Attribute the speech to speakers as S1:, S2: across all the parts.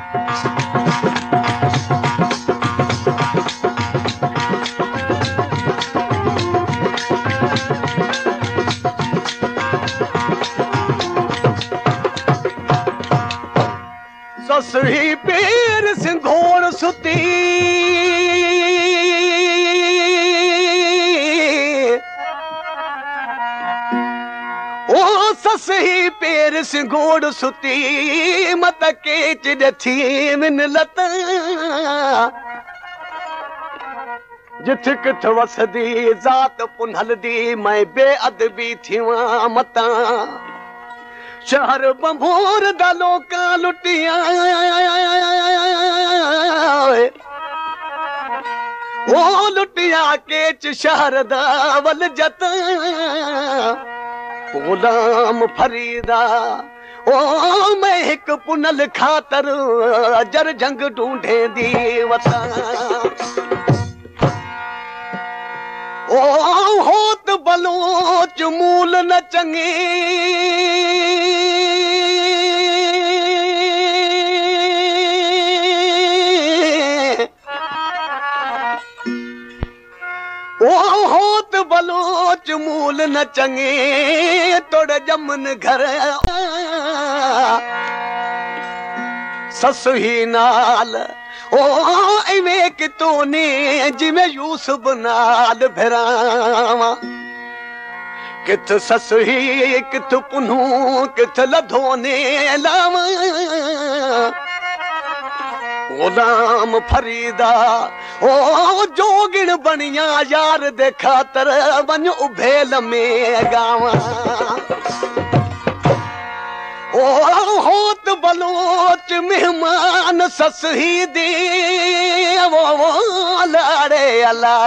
S1: ससुही पेर सिंघोड़ सुती ओ ससुही पेर सिंघोड़ सुती मत केच ॾठी मिन लत जिथ किथ वसदी ज़ात पुनहलदी मैं बेअदबी थियां मता शहर बंभोर दा लोकां लुटियां ओ लुटियां केच शहर दा वल जत गुलाम फरीदा ओ मैं हिक पुनल खातर जर जंग ढूंढे दी वता ओ होत बलोच मूल न चंगे ओ होत बलोच मूल न चंगे तोड़ जमन घर ससु ही नाल ओ इवें कितों ने जिवें यूसुफ नाल भिरावा किथ ससु ही किथ पुनू किथ लधो ने लावा गुलाम फरीदा ओ जोगिण बनिया यार दे खातर वञ उभेल में गावा ओ होत बलोच मेहमान सस ही दे वो लाड़े अला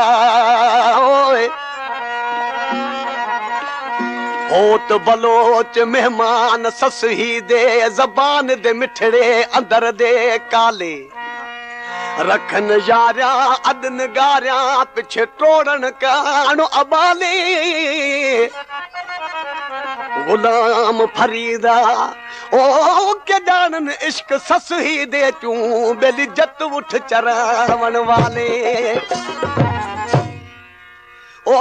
S1: होत बलोच मेहमान सस ही दे जबान दे मिठड़े अंदर दे काले रखन यारिया अदन गारिया पिछे टोड़न कानो अबाले गुलाम फरीदा ओ के जानन इश्क सस ही दे तू बेली जत उठ चरावण वाले ओ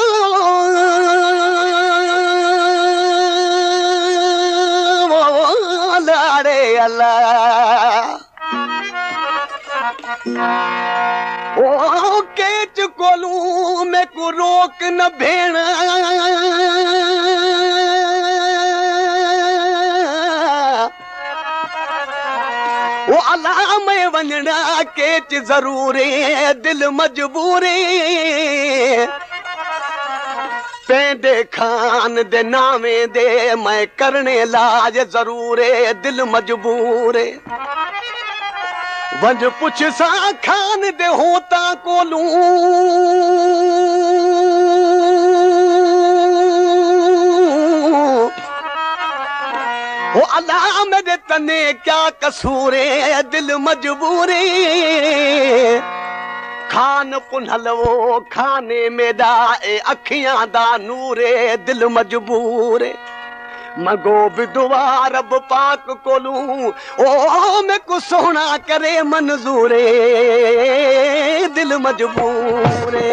S1: लाड़े अल्लाह ओ केच कोलू में को रोक न भेण ओ अल्लाह में वंजना केच जरूरी दिल मजबूरी पेंदे खान दे नामे दे मैं करने लाज जरूरे दिल मजबूरे वंज पुछ सा खान दे होता कोलू ओ अल्लाह मेरे तने क्या कसूरे दिल मजबूरे खान पुनहलवो खाने में दाए अखियां दा नूरे दिल मजबूरे मगो भी दुआ रब पाक कोलू ओ मैं को सोना करे मंजूरे दिल मजबूरे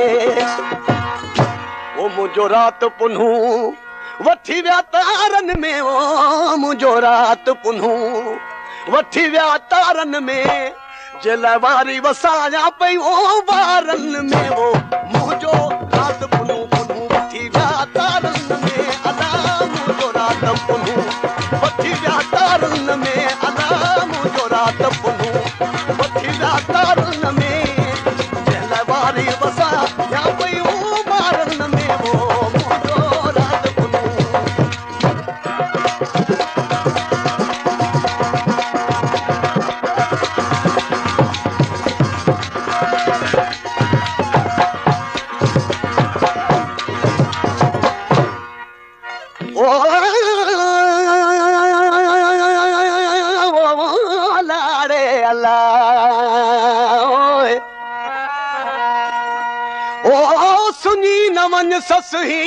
S1: ओ मुझो रात पुनू वठी व्या तारन में ओ मुझो रात पुनू वठी व्या तारन में जलवारी वसाया पई ओ वारन में वो मुझो रात पुनू पुनू वठी व्या तारन में अदा मुझो रात पुनू वठी व्या तारन में अदा मुझो रात पुनू वठी व्या तारन में जलवारी वसाया पई ओ वारन में वो मुझो रात पुनू ओ सुनी न वञ सस ही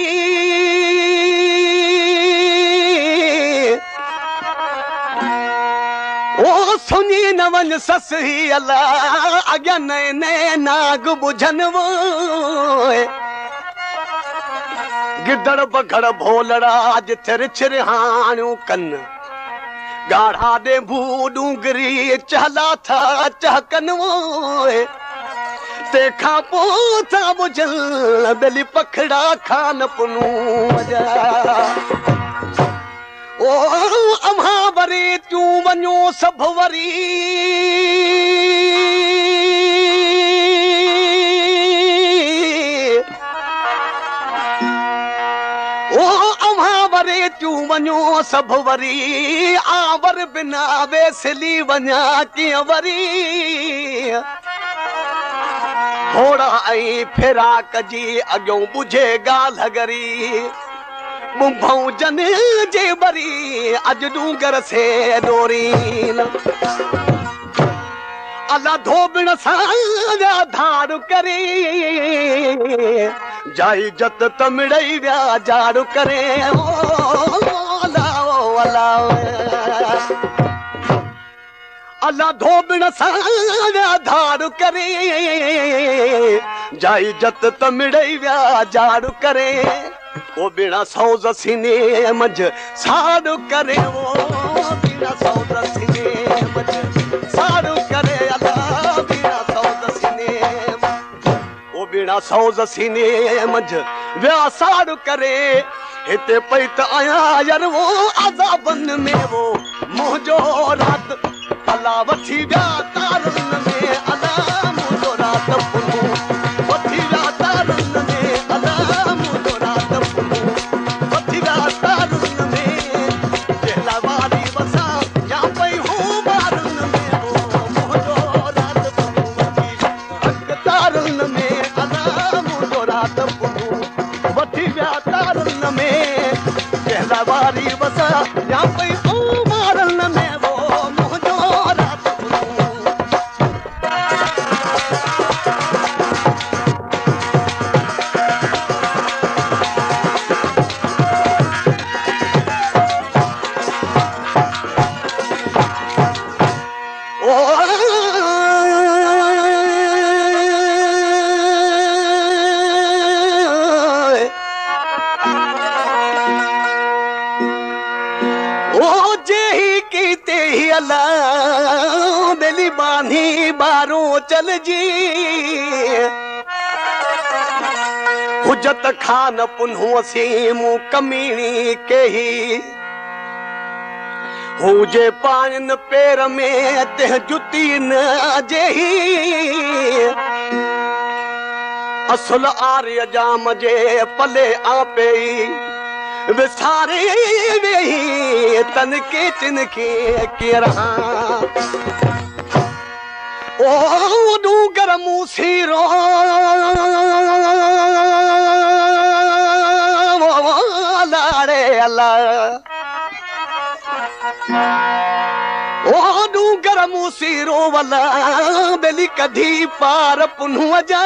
S1: ओ सुनी न वन सस ही अल्लाह अॻियां नए नए नाग बुझन वो गिदड़ बगड़ भोलड़ा जिथे रिछ रिहाणियूं कन गाढ़ा दे भू डूंगरी चहला था चहकन वो तंहिंखां पोइ था बुझल बेली पखड़ा खान पुनू ओ अम्हा वरी तूं वञो सभु वरी ओ अम्हा वरी तूं वञो सभु वरी आवर बिना वेसली वञा कीअं वरी घोड़ा ऐं फिराक जी अॻियों बुझे ॻाल्हि गरी मुंभऊ जन जे बरी अज डूंगर से डोरी अला धोबण सां धाड़ करे जाई जत तमिड़ई विया झाड़ू करे अला धोबण सां धाड़ करे जाई जत तमिड़ई विया झाड़ू करे ओ बिना सौज सीने मज साड़ू करे ओ बिना सौज सीने मज साड़ू करे अल्लाह बिना सौज सीने ओ बिना सौज सीने मज व्या साड़ू करे हिते पई त आया यार वो अज़ाबन में वो मुंहिंजो रात अला वठी व्या तारन में अला मुंहिंजो रात पुनू वठी व्या तारन में अला मुंहिंजो रात पुनू वठी व्या तारन में जेला वारी वसा या पई हूं बारन में वो मुंहिंजो रात पुनू वठी तारन में अला मुंहिंजो रात पुनू वठी व्या तारन में जेला वारी वसा या पई हूं बारन में बेली बांधी बारो चल जी हुजत खान पुनू सीमू कमीणी के ही हुजे पान पेर में ते जुती न जेही असुल आर्य जाम जे पले आपे विसारे वेही तन के तिनके केरहा ओ डूंगर मूसीरो लाड़े अला ओ डूंगर मूसीरो वाला बेली कधी पार पुनू जा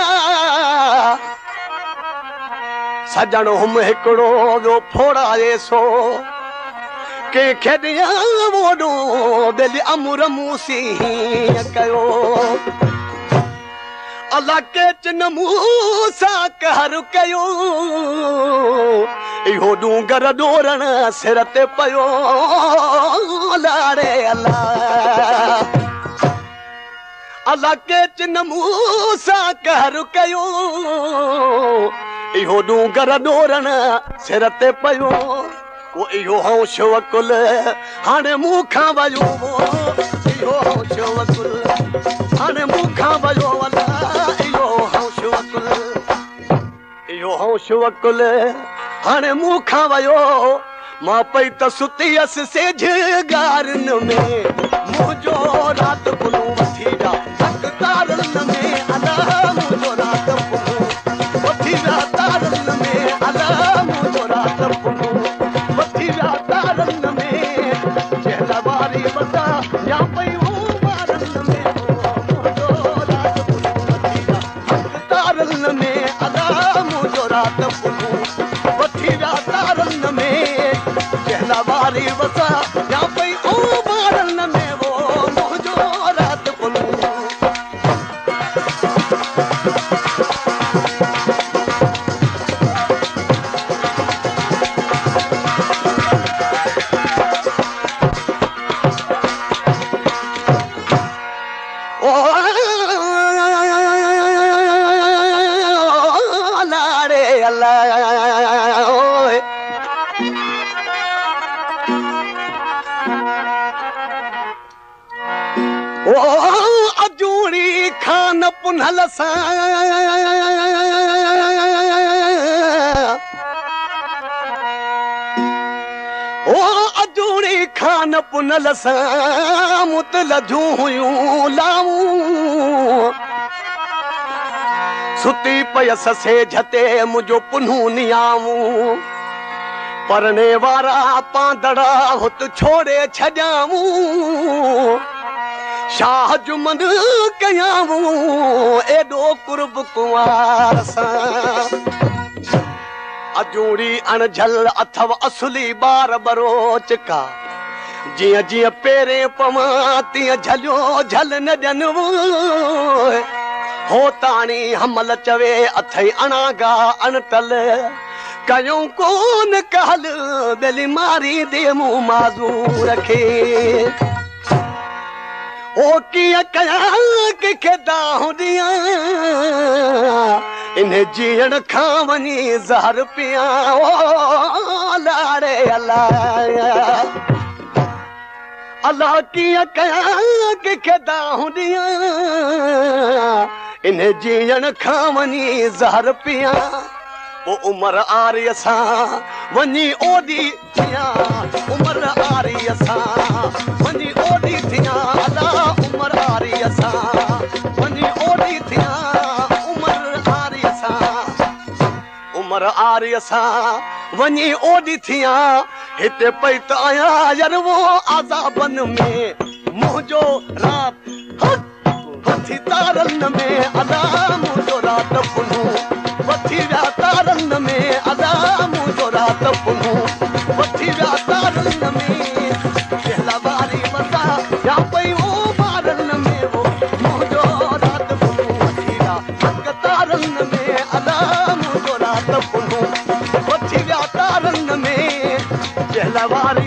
S1: सजण हुम हिकिड़ो वियो फोड़ाए सो के खेॾिया वोॾो बेली अमुर मूसी कयो अला के चिन मूसा कहर कयो इहो डूंगर डोरण सिर ते पयो लाड़े अला अला के चिन मूसा कहर कयो इहो डूंगर डोरण सिर ते पयो वो इहो होश वकुल हाणे मूंखां वयो इहो होश वकुल हाणे मूंखां वयो अला इहो होश वकुल इहो होश वकुल हाणे मूंखां वयो मां पई त सुती हुअसि सेझ गारन में मुंहिंजो राति पुनू वठी विया तारनि में अला मुंहिंजो राति पुनू वठी विया तारनि में अला मुंहिंजो राति पुनू वठी विया तारनि में जहिड़ा वारी वसा या पई हूं वारनि में मुंहिंजो राति पुनू वठी विया तारनि में अला मुंहिंजो राति पुनू वठी विया तारनि में जहिड़ा वारी वसा या पई हूं वारनि में वो मुंहिंजो ओ अजूड़ी खान पुनल सां ओ अजूड़ी खान पुनल सां मुतल जूं हुयूं लाऊं सुती पयस से झते मुझो पुन्हू नियाऊं परने वारा पांदड़ा हुत छोड़े छजाऊं शाह जुमन कयाऊं एडो कुर्ब कुंवार सां अजूड़ी अणझल अथव असली बार बरोच का जिया जिया पेरे पवा तिया झलियो झल न ॾियनि हो ताणी हमल चवे अथई अणागा अणतल कयूं कोन कहल बेली मारी दे मुंह माज़ूर खे ओ कीअं कयां कंहिंखे दाहूं ॾियां इन जीअण खां वञी ज़हर पियां ओ लाड़े अलाह अलाह कीअं कयां कंहिंखे दाहूं ॾियां इन जीअण खां वञी ज़हर पियां ओ उमर आरीअ सां वञी ओॾी थियां उमर आरीअ सां वञी ओॾी थियां अलाह उमर आरीअ सां वञी ओॾी थियां उमर आरीअ सां उमर आरीअ सां वञी ओॾी थियां हिते पई त आहियां यरवो आज़ाबन में मुंहिंजो रात वठी तारन में अलाह मुंहिंजो रात पुनू वठी विया तारन में अलाह मुंहिंजो रात पुनू वठी विया तारन में कहला वारी वसा या पई ओ बारन में वो मुंहिंजो रात पुनू वठी विया हक तारन में अलाह मुंहिंजो रात पुनू वठी विया तारन में कहला वारी